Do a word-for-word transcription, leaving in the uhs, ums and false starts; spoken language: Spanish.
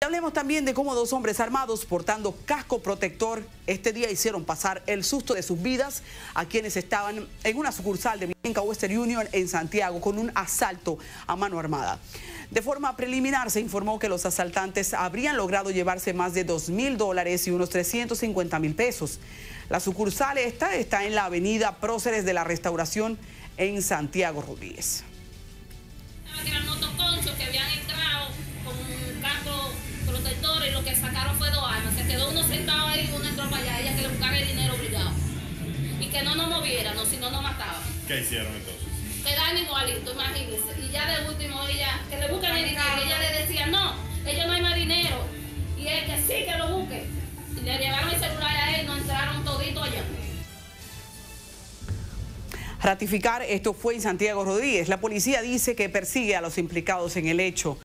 Hablemos también de cómo dos hombres armados portando casco protector este día hicieron pasar el susto de sus vidas a quienes estaban en una sucursal de Banca Western Union en Santiago con un asalto a mano armada. De forma preliminar se informó que los asaltantes habrían logrado llevarse más de dos mil dólares y unos trescientos cincuenta mil pesos. La sucursal esta está en la avenida Próceres de la Restauración en Santiago Rodríguez. Eran motoconchos que habían entrado con un casco protector y lo que sacaron fue dos armas. Se quedó uno sentado ahí y uno entró para allá, ella que le buscara el dinero obligado. Y que no nos moviéramos, si no nos mataban. ¿Qué hicieron entonces? Quedaron igualito, imagínense. Y ya de último ella, que le buscan el dinero, y ella le decía, no, ellos no hay más dinero. Y él que sí, que lo busque. Y le llevaron el celular a él, no entraron todito allá. Ratificar esto fue en Santiago Rodríguez. La policía dice que persigue a los implicados en el hecho.